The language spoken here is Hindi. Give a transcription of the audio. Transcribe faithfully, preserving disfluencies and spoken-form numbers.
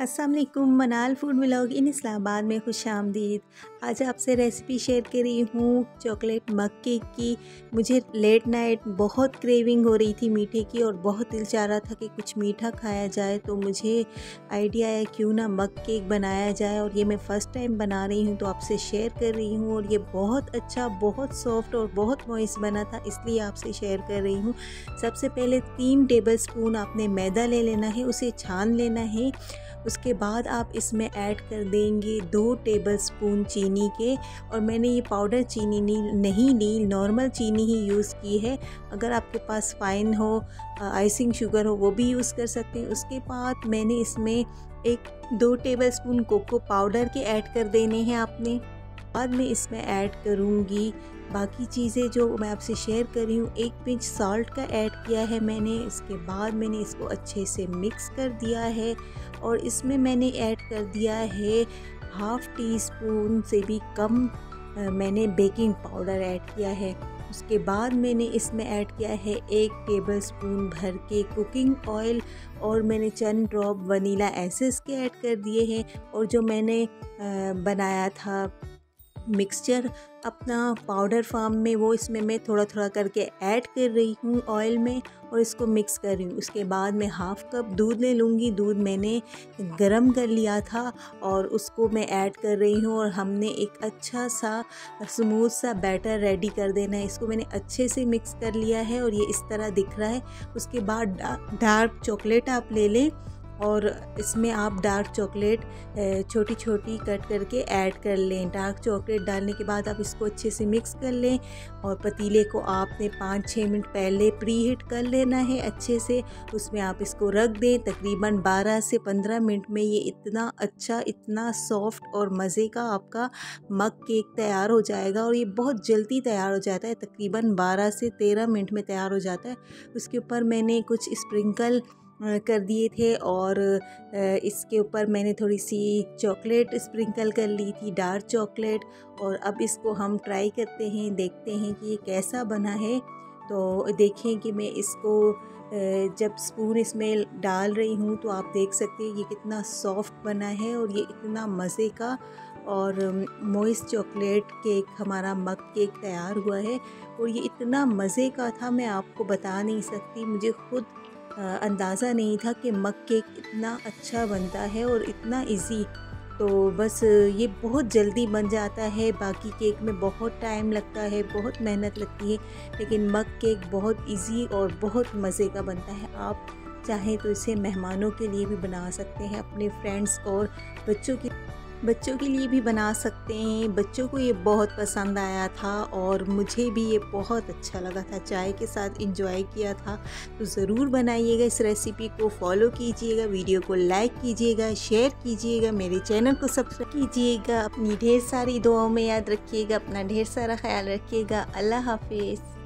अस्सलाम वालेकुम, मनाल फूड व्लॉग इन इस्लामाबाद में खुशामदीद। आज आपसे रेसिपी शेयर कर रही हूँ चॉकलेट मग केक की। मुझे लेट नाइट बहुत क्रेविंग हो रही थी मीठे की और बहुत दिल चाह रहा था कि कुछ मीठा खाया जाए, तो मुझे आइडिया है क्यों ना मग केक बनाया जाए। और ये मैं फ़र्स्ट टाइम बना रही हूँ तो आपसे शेयर कर रही हूँ। और ये बहुत अच्छा, बहुत सॉफ्ट और बहुत मॉइस्ट बना था, इसलिए आपसे शेयर कर रही हूँ। सबसे पहले तीन टेबल स्पून आपने मैदा ले लेना है, उसे छान लेना है। उसके बाद आप इसमें ऐड कर देंगे दो टेबलस्पून चीनी के। और मैंने ये पाउडर चीनी नहीं ली, नॉर्मल चीनी ही यूज़ की है। अगर आपके पास फाइन हो, आइसिंग शुगर हो, वो भी यूज़ कर सकते हैं। उसके बाद मैंने इसमें एक दो टेबलस्पून कोको पाउडर के ऐड कर देने हैं आपने। बाद में इसमें ऐड करूँगी बाकी चीज़ें जो मैं आपसे शेयर कर रही हूँ। एक पिंच सॉल्ट का ऐड किया है मैंने। इसके बाद मैंने इसको अच्छे से मिक्स कर दिया है और इसमें मैंने ऐड कर दिया है हाफ़ टी स्पून से भी कम मैंने बेकिंग पाउडर ऐड किया है। उसके बाद मैंने इसमें ऐड किया है एक टेबल स्पून भर के कुकिंग ऑयल और मैंने चंद ड्रॉप वनीला एसेंस के ऐड कर दिए हैं। और जो मैंने बनाया था मिक्सचर अपना पाउडर फॉर्म में, वो इसमें मैं थोड़ा थोड़ा करके ऐड कर रही हूँ ऑयल में और इसको मिक्स कर रही हूँ। उसके बाद मैं हाफ़ कप दूध ले लूँगी। दूध मैंने गरम कर लिया था और उसको मैं ऐड कर रही हूँ और हमने एक अच्छा सा स्मूथ सा बैटर रेडी कर देना है। इसको मैंने अच्छे से मिक्स कर लिया है और ये इस तरह दिख रहा है। उसके बाद डार्क चॉकलेट आप ले लें और इसमें आप डार्क चॉकलेट छोटी छोटी कट करके ऐड कर लें। डार्क चॉकलेट डालने के बाद आप इसको अच्छे से मिक्स कर लें और पतीले को आपने पाँच छः मिनट पहले प्री हीट कर लेना है अच्छे से। उसमें आप इसको रख दें। तकरीबन बारह से पंद्रह मिनट में ये इतना अच्छा, इतना सॉफ्ट और मज़े का आपका मग केक तैयार हो जाएगा। और ये बहुत जल्दी तैयार हो जाता है, तकरीबन बारह से तेरह मिनट में तैयार हो जाता है। उसके ऊपर मैंने कुछ स्प्रिंकल कर दिए थे और इसके ऊपर मैंने थोड़ी सी चॉकलेट स्प्रिंकल कर ली थी, डार्क चॉकलेट। और अब इसको हम ट्राई करते हैं, देखते हैं कि ये कैसा बना है। तो देखें कि मैं इसको जब स्पून इसमें डाल रही हूँ तो आप देख सकते हैं ये कितना सॉफ्ट बना है और ये इतना मज़े का और मॉइस्ट चॉकलेट केक हमारा मग केक तैयार हुआ है। और ये इतना मज़े का था, मैं आपको बता नहीं सकती। मुझे खुद अंदाज़ा नहीं था कि मग केक इतना अच्छा बनता है और इतना इजी। तो बस ये बहुत जल्दी बन जाता है। बाकी केक में बहुत टाइम लगता है, बहुत मेहनत लगती है, लेकिन मग केक बहुत इजी और बहुत मज़े का बनता है। आप चाहें तो इसे मेहमानों के लिए भी बना सकते हैं, अपने फ्रेंड्स और बच्चों की बच्चों के लिए भी बना सकते हैं। बच्चों को ये बहुत पसंद आया था और मुझे भी ये बहुत अच्छा लगा था, चाय के साथ एंजॉय किया था। तो ज़रूर बनाइएगा, इस रेसिपी को फॉलो कीजिएगा, वीडियो को लाइक कीजिएगा, शेयर कीजिएगा, मेरे चैनल को सब्सक्राइब कीजिएगा। अपनी ढेर सारी दुआओं में याद रखिएगा, अपना ढेर सारा ख्याल रखिएगा। अल्लाह हाफिज़।